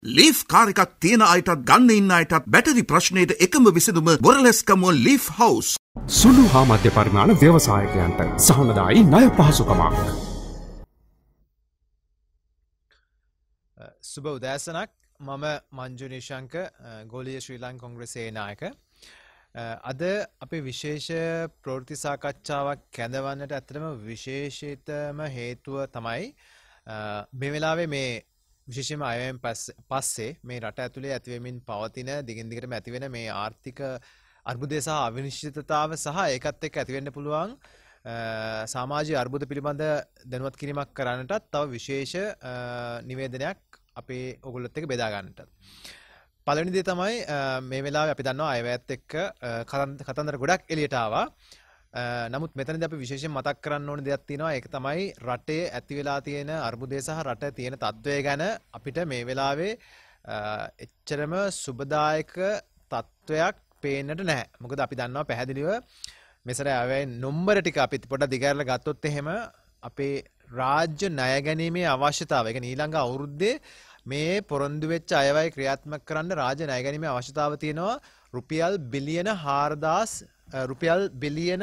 Leaf car එකක් තියෙන අයටත් ගන්න ඉන්න අයටත් බැටරි ප්‍රශ්නයට එකම විසඳුම බොරලැස්කම ලීෆ් හවුස්. සුළු හා මධ්‍ය පරිමාණ ව්‍යවසායකයන්ට සහනදායි ණය පහසුකමක්. සුබ උදෑසනක්. මම මංජු නිශංක ගෝලීය ශ්‍රී ලංකා කොංග්‍රසයේ නායක. අද අපි විශේෂ ප්‍රවෘත්ති සාකච්ඡාවක් කැඳවන්නට ඇත්තටම විශේෂිතම හේතුව තමයි මේ වෙලාවේ මේ විශේෂයෙන්ම අයවෙන් පස්සේ මේ රට ඇතුලේ ඇතිවෙමින් පවතින දිගින් දිගටම ඇතිවෙන මේ ආර්ථික අර්බුදය සහ අවිනිශ්චිතතාව සහ ඒකත් එක්ක ඇතිවෙන්න පුළුවන් සමාජීය අර්බුද පිළිබඳ දැනුවත් කිරීමක් කරන්නටත් තව විශේෂ නිවේදනයක් අපේ ඔයගොල්ලොත් එක්ක බෙදා ගන්නට. පළවෙනි දේ තමයි මේ වෙලාවේ අපි දන්නවා අයවැයත් එක්ක කතන්දර ගොඩක් එළියට ආවා. නමුත් මෙතනදී අපි විශේෂයෙන් මතක් කරන්න ඕන දෙයක් තියෙනවා. ඒක තමයි රටේ ඇති වෙලා තියෙන අර්බුදය සහ රට තියෙන තත්ත්වය ගැන අපිට මේ වෙලාවේ එච්චරම සුබදායක තත්ත්වයක් පේන්නට නැහැ. මොකද අපි දන්නවා පැහැදිලිව මෙසර අයවැය නම්බර ටික අපි පොඩ්ඩක් දිගහැරලා ගත්තොත් එහෙම අපේ රාජ්‍ය ණය ගැනීමේ අවශ්‍යතාවය. ඒ කියන්නේ ඊළඟ අවුරුද්දේ මේ පොරොන්දු වෙච්ච අයවැය ක්‍රියාත්මක කරන්න රාජ්‍ය ණය ගැනීමේ අවශ්‍යතාව තියෙනවා රුපියල් බිලියන 4000 රුපියල් බිලියන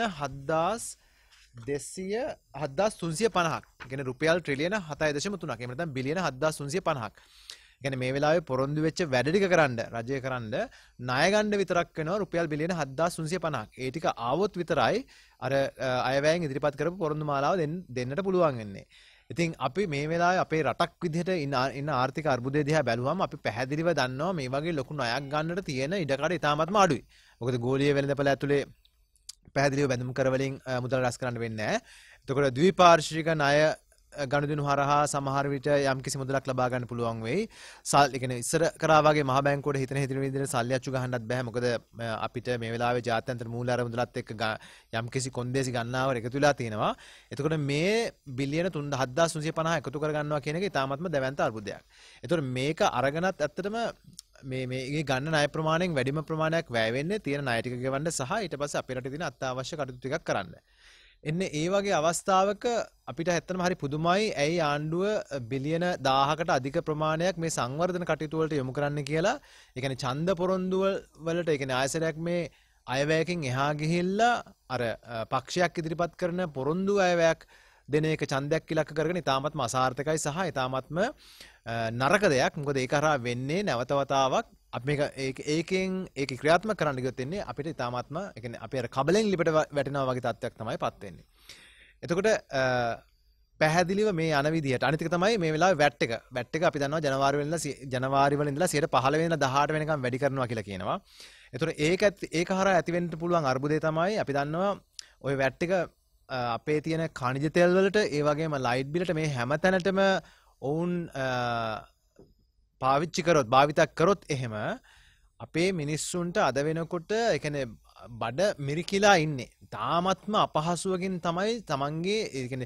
7350ක්. කියන්නේ රුපියල් ට්‍රිලියන 7.3ක්. එහෙම නැත්නම් බිලියන 7350ක්. කියන්නේ මේ වෙලාවේ පොරොන්දු වෙච්ච වැඩ ටික කරන්න රජය කරන්න ණය ගන්න විතරක් වෙනවා රුපියල් බිලියන 7350ක්. ඒ ටික ආවොත් විතරයි අර අයවැයෙන් ඉදිරිපත් කරපු පොරොන්දු මාලාව දෙන්නට පුළුවන් වෙන්නේ. ඉතින් අපි මේ වෙලාවේ අපේ රටක් විදිහට ඉන්න ආර්ථික අර්බුදය දිහා බැලුවම අපි පැහැදිලිව දන්නවා මේ වගේ ලොකු ණයක් ගන්නට තියෙන ඉඩකඩ ඉතාමත්ම අඩුයි. මොකද ගෝලීය වෙළඳපොළ ඇතුලේ පැහැදිලිව බැඳුම් කරවලින් මුදල් රැස් කරන්න වෙන්නේ නැහැ. එතකොට ද්විපාර්ශ්වික ණය ගනුදෙනු හරහා සමහර විට යම්කිසි මුදලක් ලබා ගන්න පුළුවන් වෙයි. ඒ කියන්නේ ඉස්සර කරා වගේ මහ බැංකුවට හිතන විදිහට සල්ලි අච්චු ගහන්නත් බෑ. මොකද අපිට මේ වෙලාවේ ජාත්‍යන්තර මූල්‍ය අරමුදලත් එක්ක යම්කිසි කොන්දේසි ගණනාවක් එකතු වෙලා තියෙනවා. එතකොට මේ බිලියන 7350 එකතු කර ගන්නවා කියන එක ඉතාමත්ම දැවැන්ත අර්බුදයක්. එතකොට මේක අරගෙනත් ඇත්තටම මේ ගන්න ණය ප්‍රමාණයෙන් වැඩිම ප්‍රමාණයක් වැය වෙන්නේ තියෙන ණය ටික ගෙවන්න සහ ඊට පස්සේ අපේ රටේ තියෙන අත්‍යවශ්‍ය කටයුතු ටිකක් කරන්න. එන්නේ ඒ වගේ අවස්ථාවක අපිට ඇත්තටම හරි පුදුමයි ඇයි ආණ්ඩුව බිලියන 1000කට අධික ප්‍රමාණයක් මේ සංවර්ධන කටයුතු වලට යොමු කරන්න කියලා. ඒ කියන්නේ ඡන්ද පොරොන්දු වලට ඒ කියන්නේ ආයසරයක් මේ අයවැයකින් එහා ගිහිල්ලා අර පක්ෂයක් ඉදිරිපත් කරන පොරොන්දු අයවැයක් දෙන එක ඡන්දයක් ඉලක්ක කරගෙන ඉතාමත්ම අසාර්ථකයි සහ ඉතාමත්ම නරක දෙයක්. මොකද ඒක හරහා වෙන්නේ නැවත වතාවක් අපි මේක ඒකෙන් ඒක ක්‍රියාත්මක කරන්න ගියොත් එන්නේ අපිට ඉතාමත්ම ඒ කියන්නේ අපි අර කබලෙන් ලිපට වැටෙනවා වගේ තත්ත්වයක් තමයි පත් වෙන්නේ. එතකොට පැහැදිලිව මේ යන විදිහට අනිත් එක තමයි මේ වෙලාවේ වැට් එක අපි දන්නවා ජනවාරි වල ඉඳලා 15 වෙනිදා 18 වෙනිකම් වැඩි කරනවා කියලා කියනවා. එතකොට ඒක හරහා ඇති වෙන්න පුළුවන් අර්බුදය තමයි අපි දන්නවා ওই වැට් එක අපේ තියෙන ඛනිජ තෙල් වලට ඒ වගේම ලයිට් බිලට මේ හැම තැනටම ඔවුන් පාවිච්චි කරොත් භාවිතයක් කරොත් එහෙම අපේ මිනිස්සුන්ට අද වෙනකොට ඒ කියන්නේ බඩ මිරිකිලා ඉන්නේ. තාමත්ම අපහසුවකින් තමයි තමන්ගේ ඒ කියන්නේ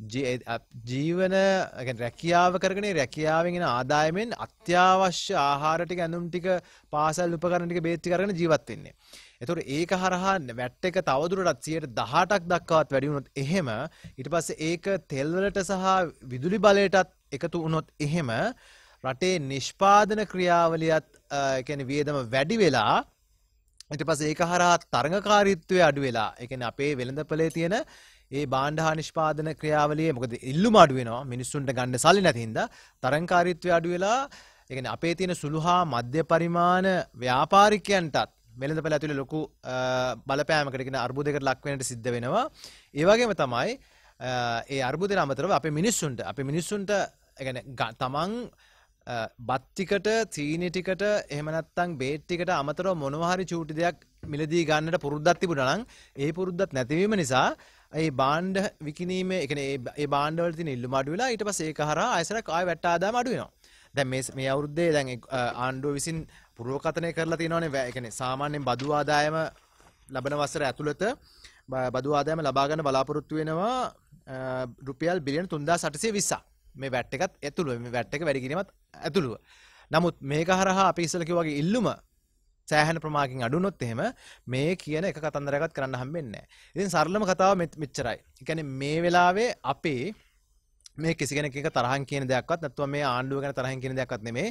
ජීවන ඒ කියන්නේ රැකියාව කරගෙන රැකියාවෙන් එන ආදායමෙන් අත්‍යවශ්‍ය ආහාර ටික ඇඳුම් ටික පාසල් උපකරණ ටික බේත් ටික අරගෙන ජීවත් වෙන්නේ. එතකොට ඒක හරහා වැට් එක තවදුරටත් 18%ක් දක්වාත් වැඩි වුණොත් එහෙම ඊට පස්සේ ඒක තෙල් වලට සහ විදුලි බලයටත් එකතු වුණොත් එහෙම රටේ නිෂ්පාදන ක්‍රියාවලියත් ඒ කියන්නේ වියදම වැඩි වෙලා ඊට පස්සේ ඒක හරහා තරඟකාරීත්වය අඩු වෙලා ඒ කියන්නේ අපේ වෙළඳපොලේ තියෙන ඒ භාණ්ඩ හා නිෂ්පාදන ක්‍රියාවලියේ මොකද ඉල්ලුම අඩු වෙනවා මිනිස්සුන්ට ගන්න සල්ලි නැති හින්දා තරඟකාරීත්වය අඩු වෙලා ඒ කියන්නේ අපේ තියෙන සුළු හා මධ්‍ය පරිමාණ ව්‍යාපාරිකයන්ටත් වෙළඳපොළ ඇතුලේ ලොකු බලපෑමකට කියන අර්බුදයකට ලක් වෙන්නට සිද්ධ වෙනවා. ඒ වගේම තමයි ඒ අර්බුදයට අමතරව අපේ මිනිස්සුන්ට ඒ කියන්නේ තමන් බත් ටිකට චීනි ටිකට එහෙම නැත්නම් බේත් ටිකට අමතරව මොනවා හරි චූටි දෙයක් මිලදී ගන්නට පුරුද්දක් තිබුණා නම් ඒ පුරුද්දත් නැතිවීම නිසා ඒ භාණ්ඩ විකිණීමේ ඒ කියන්නේ ඒ භාණ්ඩ වල තියෙන ඉල්ලුම අඩු වෙලා ඊට පස්සේ ඒක හරහා ආයසරක් ආය වැට්ට ආදායම අඩු වෙනවා. දැන් මේ අවුරුද්දේ දැන් ආණ්ඩුව විසින් පුරවකතනය කරලා තියෙනවානේ ඒ කියන්නේ සාමාන්‍යයෙන් බදු ආදායම ලබන වසර ඇතුළත බදු ආදායම ලබා ගන්න බලාපොරොත්තු වෙනවා රුපියල් බිලියන 3820ක්. මේ වැට් එකත් ඇතුළුව මේ වැට් එක වැඩි කිරීමත් ඇතුළුව. නමුත් මේක හරහා අපි ඉස්සෙල්ලා කිව්වා වගේ ඉල්ලුම සෑහෙන ප්‍රමාණකින් අඩු වුණොත් එහෙම මේ කියන එක කතන්දරයක්වත් කරන්න හම්බෙන්නේ නැහැ. ඉතින් සරලම කතාව මෙච්චරයි. ඒ කියන්නේ මේ වෙලාවේ අපේ මේ කිසි කෙනෙක් එක තරහන් කියන දෙයක්වත් නැත්නම් මේ ආණ්ඩුව ගැන තරහින් කියන දෙයක්වත් නෙමෙයි.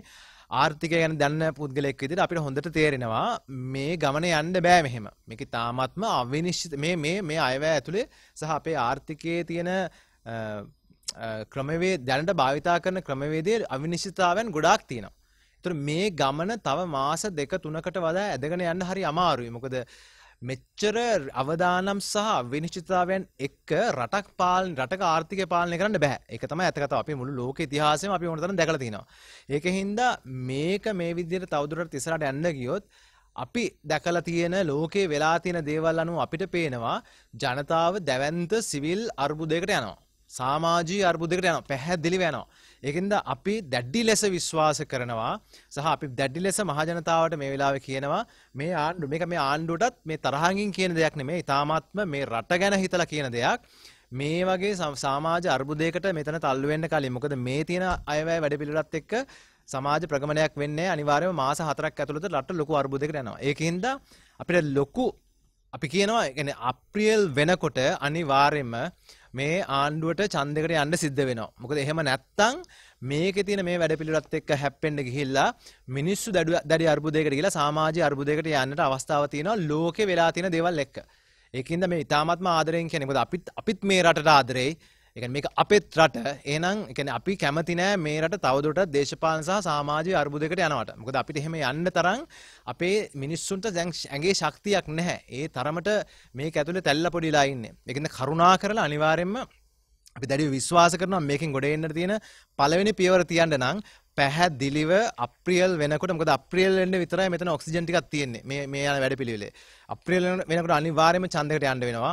ආර්ථිකය ගැන දන්න පුද්ගලෙක් විදිහට අපිට හොඳට තේරෙනවා මේ ගමන යන්න බෑ මෙහෙම. මේක තාමත්ම අවිනිශ්චිත මේ අයවැය ඇතුලේ සහ අපේ ආර්ථිකයේ තියෙන ක්‍රමවේද දැනට භාවිතා කරන ක්‍රමවේදයේ අවිනිශ්චිතතාවයන් ගොඩාක් තියෙනවා. ඒතර මේ ගමන තව මාස 2-3කට වඩා ඇදගෙන යන්න හරි අමාරුයි. මොකද මෙච්චර අවදානම් සහ අවිනිශ්චිතතාවයන් එක්ක රටක ආර්ථිකය පාලනය කරන්න බෑ. ඒක තමයි ඇත්ත කතාව. අපි මුළු ලෝක ඉතිහාසෙම අපි ඕන තරම් දැකලා තිනවා. ඒකින්ද මේක මේ විදිහට තවදුරටත් ඉස්සරහට යන්න ගියොත් අපි දැකලා තියෙන ලෝකේ වෙලා තියෙන දේවල් අනුව අපිට පේනවා ජනතාව දැවැන්ත සිවිල් අර්බුදයකට යනවා. සමාජීය අර්බුදයකට යනවා. පැහැදිලිව යනවා. ඒකින්ද අපි දැඩි ලෙස විශ්වාස කරනවා සහ අපි දැඩි ලෙස මහජනතාවට මේ වෙලාවේ කියනවා මේ ආණ්ඩුවටත් මේ තරහින් කියන දෙයක් නෙමෙයි. ඊ타මාත්ම මේ රට ගැන හිතලා කියන දෙයක්. මේ වගේ සමාජ අර්බුදයකට මෙතන තල්ලු වෙන්න කලින් මොකද මේ තියෙන අයවැය වැඩ පිළිවෙලත් එක්ක සමාජ ප්‍රගමනයක් වෙන්නේ අනිවාර්යයෙන්ම මාස 4ක් ඇතුළත රට ලොකු අර්බුදයකට යනවා. ඒකින්ද අපිට ලොකු අපි කියනවා يعني අප්‍රේල් වෙනකොට අනිවාර්යයෙන්ම මේ ආණ්ඩුවට ඡන්දයකට යන්න සිද්ධ වෙනවා. මොකද එහෙම නැත්තම් මේකේ තියෙන මේ වැඩ පිළිවෙලත් එක්ක හැප්පෙන්න ගිහිල්ලා මිනිස්සු දැඩි අර්බුදයකට ගිහිල්ලා සමාජීය අර්බුදයකට යන්නට අවස්ථාවක් තියෙනවා ලෝකේ වෙලා තියෙන දේවල් එක්ක. ඒකින්ද මේ ඊ타ත්ම ආදරයෙන් කියන්නේ මොකද අපිත් මේ රටට ආදරෙයි. ඒ කියන්නේ මේක අපේත් රට. එහෙනම් ඒ කියන්නේ අපි කැමති නෑ මේ රට තවදුරටත් දේශපාලන සහ සමාජීය අර්බුදයකට යනවට. මොකද අපිට එහෙම යන්න තරම් අපේ මිනිස්සුන්ට දැන් ඇඟේ ශක්තියක් නැහැ. ඒ තරමට මේක ඇතුලේ තැල්ලා පොඩිලා ඉන්නේ. ඒකින්ද කරුණා කරලා අනිවාර්යයෙන්ම අපි දැඩිව විශ්වාස කරනවා මේකෙන් ගොඩ එන්න තියෙන පළවෙනි පියවර තියන්න නම් පැහැදිලිව අප්‍රේල් වෙනකොට මොකද අප්‍රේල් වෙන්න විතරයි මෙතන ඔක්සිජන් ටිකක් තියෙන්නේ මේ යන වැඩ පිළිවෙලේ. අප්‍රේල් වෙනකොට අනිවාර්යයෙන්ම ඡන්දයකට යන්න වෙනවා.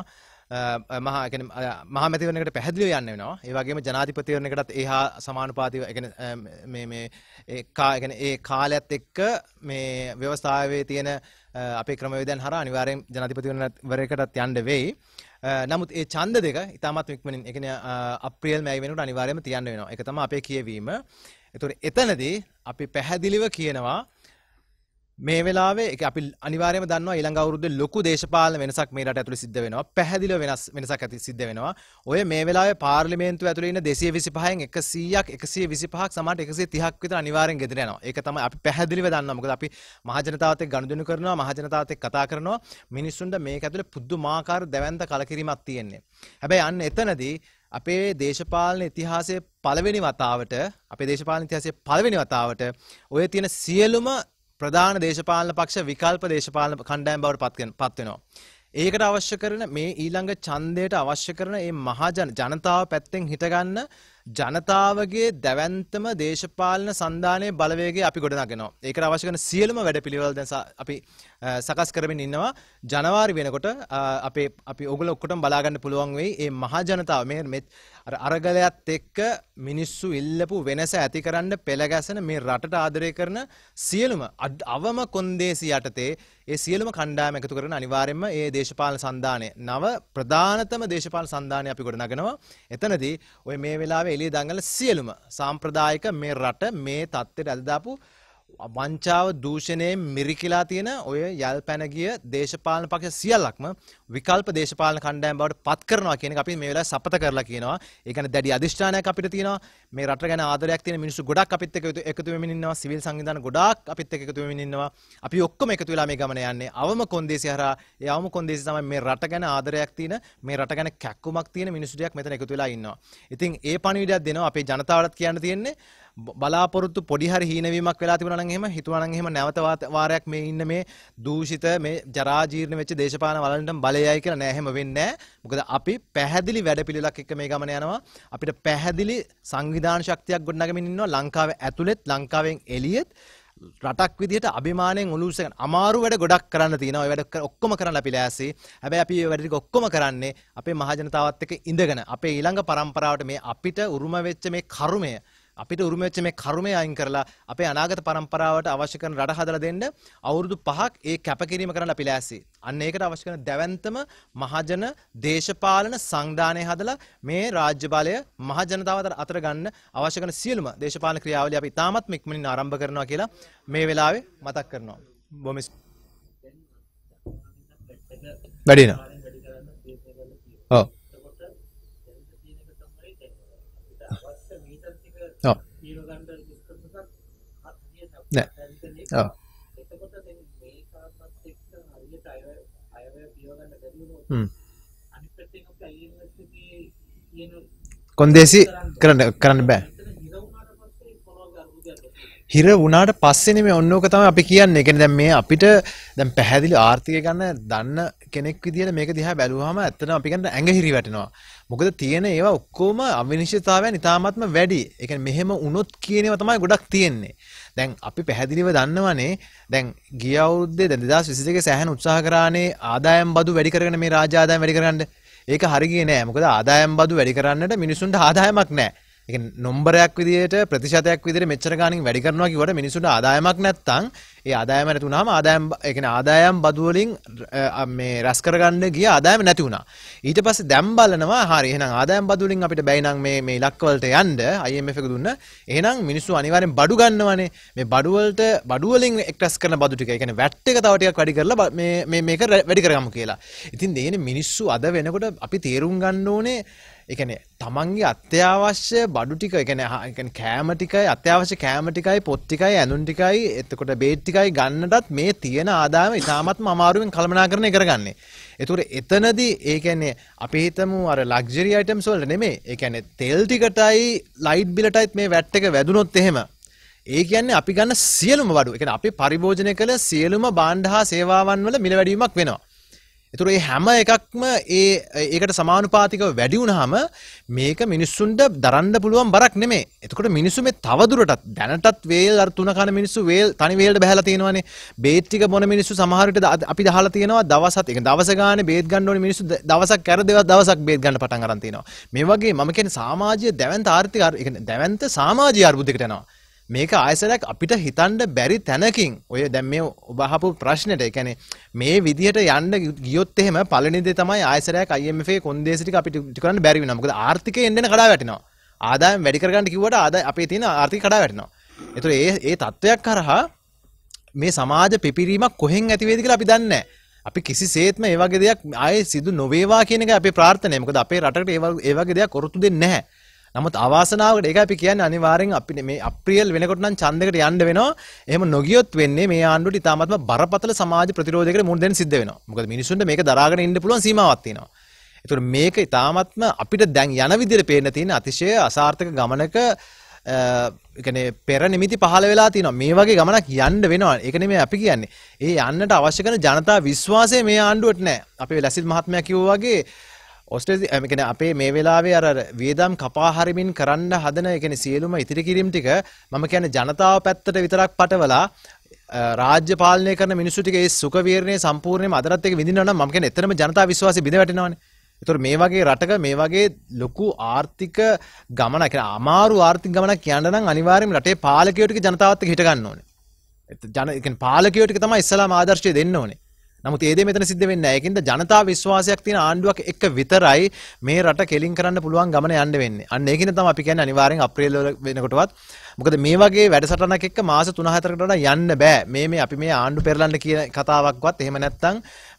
මහා මැතිවරණයකට පැහැදිලිව යන්න වෙනවා. ඒ වගේම ජනාධිපතිවරණයකටත් ඒහා සමානුපාතිව ඒ කාලයත් එක්ක මේ ව්‍යවස්ථාවේ තියෙන අපේ ක්‍රමවේදයන් හරහා අනිවාර්යෙන් ජනාධිපතිවරණයකටත් යන්න වෙයි. නමුත් ඒ ඡන්ද දෙක ඉතාමත් ඉක්මනින් ඒ කියන්නේ අප්‍රේල් මැයි වෙනකොට අනිවාර්යයෙන්ම තියන්න වෙනවා. ඒක තමයි අපේ කියවීම. ඒතකොට එතනදී අපි පැහැදිලිව කියනවා මේ වෙලාවේ අපි අනිවාර්යයෙන්ම දන්නවා ඊළඟ අවුරුද්දේ ලොකු දේශපාලන වෙනසක් මේ රට ඇතුලේ සිද්ධ වෙනවා. පැහැදිලිව වෙනසක් සිද්ධ වෙනවා. ඔය මේ වෙලාවේ පාර්ලිමේන්තුව ඇතුලේ ඉන්න 225න් 100ක් 125ක් සමහරට 130ක් විතර අනිවාර්යෙන් ගෙදර යනවා. ඒක තමයි අපි පැහැදිලිව දන්නවා. මොකද අපි මහජනතාවත් එක්ක ගනුදෙනු කරනවා, මහජනතාවත් එක්ක කතා කරනවා. මිනිස්සුන්ට මේක ඇතුලේ පුදුමාකාර දැවැන්ත කලකිරීමක් තියෙන්නේ. හැබැයි අන්න එතනදී අපේ දේශපාලන ඉතිහාසයේ පළවෙනි වතාවට ඔය තියෙන සියලුම ප්‍රධාන දේශපාලන පක්ෂ විකල්ප දේශපාලන කණ්ඩායම් බවට පත් වෙනවා. ඒකට අවශ්‍ය කරන මේ ඊළඟ ඡන්දයට අවශ්‍ය කරන මේ ජනතාව පැත්තෙන් හිටගන්න ජනතාවගේ දැවැන්තම දේශපාලන සන්ධානයේ බලවේගය අපි ගොඩනගනවා. ඒකට අවශ්‍ය කරන සියලුම වැඩපිළිවෙළ දැන් අපි සකස් කරමින් ඉන්නවා. ජනවාරි වෙනකොට අපි ඕගොල්ලෝ ඔක්කොටම බලා ගන්න පුළුවන් වෙයි. මේ මහා ජනතාව මේ අරගලයත් එක්ක මිනිස්සු ඉල්ලපු වෙනස ඇතිකරන්න පෙළ ගැසෙන මේ රටට ආදරය කරන සියලුම අවම කොන්දේසි යටතේ ඒ සියලුම කණ්ඩායම් එකතු කරන අනිවාර්යයෙන්ම මේ දේශපාලන සන්ධානය නව ප්‍රධානතම දේශපාලන සන්ධානය අපි ගොඩනගනවා. එතනදී ඔය මේ වෙලාවේ එළිය දඟල සියලුම සාම්ප්‍රදායික මේ රට මේ තත්ත්වයට ඇද දාපු වංචාව දූෂණයෙන් මිරිකිලා තියෙන ඔය යල් පැන ගිය දේශපාලන පක්ෂ සියල්ලක්ම විකල්ප දේශපාලන කණ්ඩායම් බවට පත් කරනවා කියන එක අපි මේ වෙලාවේ සපත කරලා කියනවා. ඒ කියන්නේ දැඩි අධිෂ්ඨානයක් අපිට තියෙනවා. මේ රට ගැන ආදරයක් තියෙන මිනිස්සු ගොඩක් අපිත් එක්ක එකතු වෙමින් ඉන්නවා. සිවිල් සංවිධාන ගොඩාක් අපිත් එක්ක එකතු වෙමින් ඉන්නවා. අපි ඔක්කොම එකතු වෙලා මේ ගමන යන්නේ. අවම කොන්දේසි හරහා ඒ අවම කොන්දේසි තමයි මේ රට ගැන ආදරයක් තියෙන, මේ රට ගැන කැක්කුමක් තියෙන මිනිස්සු ටිකක් මෙතන එකතු වෙලා ඉන්නවා. ඉතින් ඒ පණිවිඩයක් දෙනවා අපේ ජනතාවටත් කියන්න තියෙන්නේ බලාපොරොත්තු පොඩි හරි හීනවීමක් වෙලා තිබුණා නම් එහෙම හිතුවා නම් එහෙම නැවත වාරයක් මේ ඉන්න මේ දූෂිත මේ ජරා ජීර්ණ වෙච්ච දේශපාලන වලන්ට බලයයි කියලා නෑ. එහෙම වෙන්නේ නෑ. මොකද අපි පැහැදිලි වැඩපිළිවෙලක් එක්ක මේ ගමන යනවා. අපිට පැහැදිලි සංවිධාන ශක්තියක් ගොඩනගමින් ඉන්නවා. ලංකාවේ ඇතුළෙත් ලංකාවෙන් එළියෙත් රටක් විදිහට අභිමාණයෙන් උළුස්සගෙන අමාරු වැඩ ගොඩක් කරන්න තියෙනවා. ඔය වැඩ ඔක්කොම කරන්න අපි ලෑස්ති. හැබැයි අපි මේ වැඩ ටික ඔක්කොම කරන්නේ අපේ මහජනතාවත් එක්ක ඉඳගෙන අපේ ඊළඟ පරම්පරාවට මේ අපිට උරුම වෙච්ච මේ කරුමය අයින් කරලා අපේ අනාගත පරම්පරාවට අවශ්‍ය කරන රට හදලා දෙන්න අවුරුදු 5ක් ඒ කැපකිරීම කරන්න අපි ලෑස්ති. අන්න ඒකට අවශ්‍ය කරන දැවැන්තම මහජන දේශපාලන සංධානය හදලා මේ රාජ්‍ය බලය මහජනතාව අතර ගන්න අවශ්‍ය කරන සියලුම දේශපාලන ක්‍රියාවලිය අපි තාමත් ඉක්මනින් ආරම්භ කරනවා කියලා මේ වෙලාවේ මතක් කරනවා. බොහොම වැඩිනවා. ඔව්. ඔව්. කොන්දේසි කරන්න බෑ. හිර වුණාට පස්සේ මේ ඔන්නෝක තමයි අපි කියන්නේ. කියන්නේ දැන් මේ අපිට දැන් පැහැදිලි ආර්ථිකය ගන්න දන්න කෙනෙක් විදියට මේක දිහා බැලුවාම ඇත්තටම අපි ගන්න ඇඟ හිරි වැටෙනවා. මොකද තියෙන ඒවා ඔක්කොම අවිනිශ්චිතතාවයන් ඉතාමත්ම වැඩි. ඒ කියන්නේ මෙහෙම වුණොත් කියන ඒවා තමයි ගොඩක් තියෙන්නේ. දැන් අපි පැහැදිලිව දන්නවනේ දැන් ගිය අවුරුද්දේ දැන් 2022 සෑහෙන උත්සාහ කරානේ ආදායම් බදු වැඩි කරගෙන මේ රාජ්‍ය ආදායම් වැඩි කරගන්න. ඒක හරි ගියේ නෑ. මොකද ආදායම් බදු වැඩි කරන්නට මිනිසුන්ට ආදායමක් නෑ. ඒ කියන්නේ නම්බරයක් විදියට ප්‍රතිශතයක් විදියට මෙච්චර ගාණින් වැඩි කරනවා කිව්වට මිනිසුන්ට ආදායමක් නැත්තම් ඒ ආදායම නැති වුනහම ඒ කියන්නේ ආදායම් බදු වලින් මේ රැස් කරගන්න ගිය ආදායම නැති වුණා. ඊට පස්සේ දැන් බලනවා හරි එහෙනම් ආදායම් බදු වලින් අපිට බැයි නම් මේ ඉලක්ක වලට යන්න IMF එක දුන්න. එහෙනම් මිනිස්සු අනිවාර්යෙන් බඩු ගන්නවනේ. මේ බඩු වලින් එක්ස්ට්‍රස් කරන බදු ටික. ඒ කියන්නේ වැට් එක තව ටිකක් වැඩි කරලා මේක වැඩි කරගමු කියලා. ඉතින් දෙන්නේ මිනිස්සු අද වෙනකොට අපි තේරුම් ගන්න ඕනේ ඒ කියන්නේ තමන්ගේ අත්‍යවශ්‍ය බඩු ටික ඒ කියන්නේ කෑම ටිකයි අත්‍යවශ්‍ය කෑම ටිකයි පොත් ටිකයි ඇඳුම් ටිකයි එතකොට බේත් ටිකයි ගන්නටත් මේ තියෙන ආදායම ඉතාමත්ම අමාරුවෙන් කළමනාකරණය කරගන්නේ. ඒතකොට එතනදී ඒ කියන්නේ අපි හිතමු අර ලක්සරි අයිටම්ස් වලට නෙමෙයි. ඒ කියන්නේ තෙල් ටිකටයි ලයිට් බිලටයිත් මේ වැට් එක වැදුනොත් එහෙම ඒ කියන්නේ අපි ගන්න සියලුම බඩු ඒ කියන්නේ අපි පරිභෝජනය කළ සියලුම භාණ්ඩ හා සේවාවන් වල මිල වැඩිවීමක් වෙනවා. ඒතර ඒ හැම එකක්ම ඒකට සමානුපාතිකව වැඩි වුණාම මේක මිනිස්සුන්ට දරන්න පුළුවන් බරක් නෙමෙයි. එතකොට මිනිස්සු මේ තවදුරටත් දැනටත් වේල් අර තුන කන මිනිස්සු වේල් තනි වේල්ට බහැලා තියෙනවානේ. බේත් ටික බොන මිනිස්සු සමහර විට අපි දහලා තියෙනවා දවසත් ඒක දවස ගානේ බේත් ගන්න ඕනේ මිනිස්සු දවසක් කර දවසක් බේත් ගන්න පටන් අරන් තිනවා. මේ වගේ මම කියන්නේ සමාජීය දැවැන්ත ආර්ථික ඒ කියන්නේ දැවැන්ත සමාජීය අර්බුදයකට යනවා. මේක ආයසරයක් අපිට හිතන්න බැරි තැනකින් ඔය දැන් මේ ඔබ අහපු ප්‍රශ්නෙට ඒ කියන්නේ මේ විදිහට යන්න ගියොත් එහෙම පළවෙනි දේ තමයි ආයසරයක් IMF එකේ කොන්දේසි ටික අපිට කරන්න බැරි වෙනවා. මොකද ආර්ථිකය එන්න කඩා වැටෙනවා. ආදායම් වැඩි කරගන්න කිව්වට අපේ තියෙන ආර්ථික කඩා වැටෙනවා. ඒතර ඒ තත්වයක් කරහා මේ සමාජ පිපිරීමක් කොහෙන් ඇති වේද කියලා අපි දන්නේ නැහැ. අපි කිසිසේත්ම ඒ වගේ දෙයක් ආයේ සිදු නොවේවා කියන එක අපේ ප්‍රාර්ථනාවයි. මොකද අපේ රටකට ඒ වගේ දෙයක් ඔරොත්තු දෙන්නේ නැහැ. නමුත් අවාසනාවකට ඒක අපි කියන්නේ අනිවාර්යෙන් අපිට මේ අප්‍රේල් වෙනකොට නම් ඡන්දයකට යන්න වෙනවා. එහෙම නොගියොත් වෙන්නේ මේ ආණ්ඩුවට ඉතාමත්ම බරපතල සමාජ ප්‍රතිරෝධයකට මුහුණ දෙන්න සිද්ධ වෙනවා. මොකද මිනිස්සුන්ට මේක දරාගෙන ඉන්න පුළුවන් සීමාවක් තියෙනවා. ඒතර මේක ඉතාමත්ම අපිට දැන් යන විදිහට පේන්න තියෙන අතිශය අසාර්ථක ගමනක කියන්නේ පෙර නිමිති පහළ වෙලා තියෙනවා. මේ වගේ ගමනක් යන්න වෙනවා. ඒක නෙමෙයි අපි කියන්නේ. ඒ යන්නට අවශ්‍ය කරන ජනතා විශ්වාසය මේ ආණ්ඩුවට නැහැ. අපේ ලසිත් මහත්මයා කිව්වා වගේ ඔස්ට්‍රේලියා අපේ මේ වෙලාවේ අර වියදම් කපා හරිමින් කරන්න හදන ඒ කියන්නේ සියලුම ඉතිරි කිරීම් ටික මම කියන්නේ ජනතාව පැත්තට විතරක් පටවලා රාජ්‍ය පාලනය කරන මිනිස්සු ටික ඒ සුඛ විහරණය සම්පූර්ණයෙන්ම අදටත් ඒක විඳිනවා නම් මම කියන්නේ එතරම් ජනතා විශ්වාසය බිඳ වැටෙනවානේ. ඒතකොට මේ වගේ රටක මේ වගේ ලොකු ආර්ථික ගමනක් අමාරු ආර්ථික ගමනක් යන්න නම් අනිවාර්යයෙන්ම රටේ පාලකයෝ ටික ජනතාවත් එක්ක හිට ගන්න ඕනේ. ඒ කියන්නේ පාලකයෝ ටික තමයි ඉස්සලාම ආදර්ශය දෙන්න ඕනේ. නමුත් ඒ දේ මෙතන සිද්ධ වෙන්නේ නැහැ. ඒකින්ද ජනතා විශ්වාසයක් තියෙන ආණ්ඩුවක් එක්ක විතරයි මේ රට කෙලින් කරන්න පුළුවන් ගමන යන්න වෙන්නේ. අන්න ඒකින්ද තමයි අපි කියන්නේ අනිවාර්යෙන් අප්‍රේල් වෙනකොටවත් මොකද මේ වගේ වැඩසටහනක් එක්ක මාස 3-4කට වඩා යන්න බෑ. මේ අපි මේ ආණ්ඩු පෙරලන්න කියන කතාවක්වත් එහෙම නැත්නම්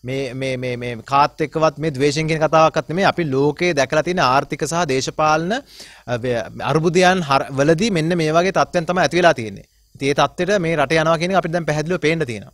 මේ කාත් එක්කවත් මේ ද්වේෂයෙන් කියන කතාවක්වත් නෙමෙයි. අපි ලෝකේ දැකලා තියෙන ආර්ථික සහ දේශපාලන අර්බුදයන් වලදී මෙන්න මේ වගේ තත්ත්වයන් තමයි ඇති වෙලා තියෙන්නේ. ඉතින් ඒ තත්ත්වෙට මේ රට යනවා කියන එක අපිට දැන් පැහැදිලිව පේන්න තියෙනවා.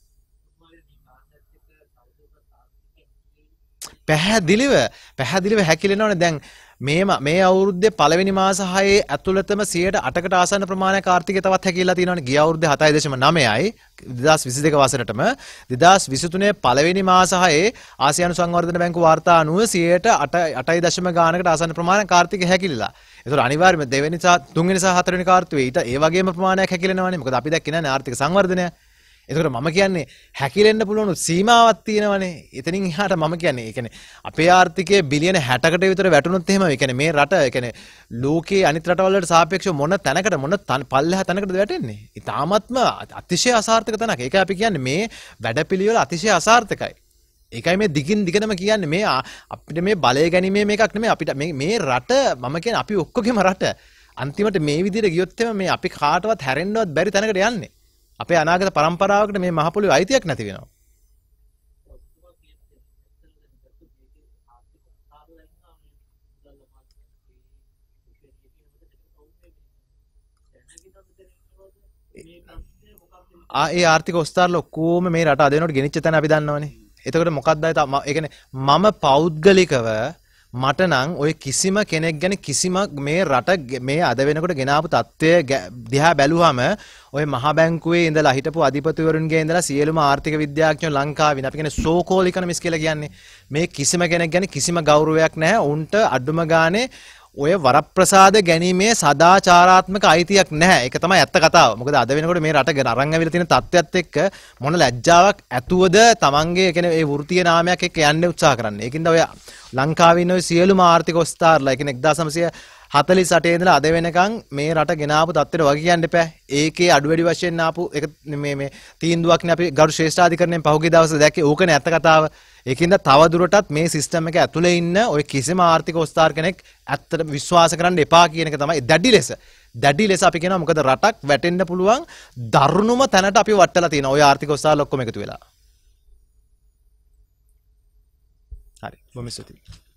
පැහැදිලිව හැකිලෙනවනේ දැන් මේ අවුරුද්දේ පළවෙනි මාස 6 ඇතුළතම 8%කට ආසන්න ප්‍රමාණයක් ආර්ථිකය තවත් හැකියලා තියෙනවනේ. ගිය අවුරුද්දේ 7.9යි 2022 වසරටම 2023 පළවෙනි මාස 6 ආසියානු සංවර්ධන බැංකුව වාර්තා අනුව 8.8 ගානකට ආසන්න ප්‍රමාණයක් ආර්ථිකය හැකිලිලා. ඒතර අනිවාර්යයෙන්ම දෙවෙනි සහ තුන්වෙනි සහ හතරවෙනි කාර්තුවේ ඊට ඒ වගේම ප්‍රමාණයක් හැකිලෙනවනේ. මොකද අපි දැක්කේ නැහැ ආර්ථික සංවර්ධනය. එතකොට මම කියන්නේ හැකිලෙන්න පුළුවන් සීමාවක් තියෙනවනේ. එතනින් එහාට මම කියන්නේ ඒ කියන්නේ අපේ ආර්ථිකය බිලියන 60කට විතර වැටුණොත් එහෙම ඒ කියන්නේ මේ රට ඒ කියන්නේ ලෝකයේ අනිත් රටවල් වලට සාපේක්ෂව මොන තැනකට මොන පල්ලෙහා තැනකටද වැටෙන්නේ? ඊටාත්ම අතිශය අසාර්ථක තැනක. ඒකයි අපි කියන්නේ මේ වැඩපිළිවෙල අතිශය අසාර්ථකයි. ඒකයි මේ දිගින් දිගටම කියන්නේ මේ අපිට මේ බලය ගැනීමේ මේකක් නෙමෙයි අපිට මේ රට මම කියන්නේ අපි ඔක්කොගේම රට අන්තිමට මේ විදිහට ගියොත් එම මේ අපි කාටවත් හැරෙන්නවත් බැරි තැනකට යන්නේ. අපේ අනාගත පරම්පරාවකට මේ මහ පොළොවේ අයිතියක් නැති වෙනවා. ඒ ආර්ථික ඔස්තාරල ඔක්කොම මේ රට අද වෙනකොට ගෙනිච්ච තැන අපි දන්නවනේ. එතකොට මොකක්ද ඒ කියන්නේ මම පෞද්ගලිකව මට නම් ඔය කිසිම කෙනෙක් ගැන කිසිම මේ රට මේ අද වෙනකොට ගෙනාපු තත්ත්වය දිහා බැලුවම ඔය මහ බැංකුවේ ඉඳලා හිටපු අධිපතිවරුන්ගේ ඉඳලා සියලුම ආර්ථික විද්‍යාඥයෝ ලංකාවේ අපි කියන්නේ සෝ කෝල් ඉකොනොමිස් කියලා කියන්නේ මේ කිසිම කෙනෙක් ගැන කිසිම ගෞරවයක් නැහැ. උන්ට අඩුම ගානේ ඔය වරප්‍රසාද ගැනීමේ සදාචාරාත්මක අයිතියක් නැහැ. ඒක තමයි ඇත්ත කතාව. මොකද අද වෙනකොට මේ රට අරන් ඇවිල්ලා තියෙන තත්ත්වයක් එක්ක මොන ලැජ්ජාවක් ඇතුවද තමන්ගේ කියන්නේ ඒ වෘත්තීය නාමයක් එක්ක යන්න උත්සාහ කරන්නේ. ඒකින්ද ඔය ලංකාවේ ඉන්න ඔය සියලුම ආර්ථික ඔස්තාරලා ඒ කියන්නේ 1948 ඉඳලා අද වෙනකන් මේ රට ගෙනාවු තත්ත්වෙට වගේ කියන්න එපා. ඒකේ අඩු වැඩි වශයෙන් ආපු එක මේ තීන්දුවක්නේ අපි ගරු ශ්‍රේෂ්ඨාධිකරණයෙන් පහුගිය දවසේ දැක්කේ. ඕකනේ ඇත්ත කතාව. ඒකින්ද තව දුරටත් මේ සිස්ටම් එක ඇතුලේ ඉන්න ඔය කිසිම ආර්ථික ඔස්තාර කෙනෙක් ඇත්තට විශ්වාස කරන්න එපා කියන එක තමයි දැඩි ලෙස අපි කියනවා. මොකද රටක් වැටෙන්න පුළුවන් දරුණුම තැනට අපි වටලා තියෙනවා. ඔය ආර්ථික ඔස්තාර ඔක්කොම එකතු වෙලා. හරි. බොහොම ස්තුතියි.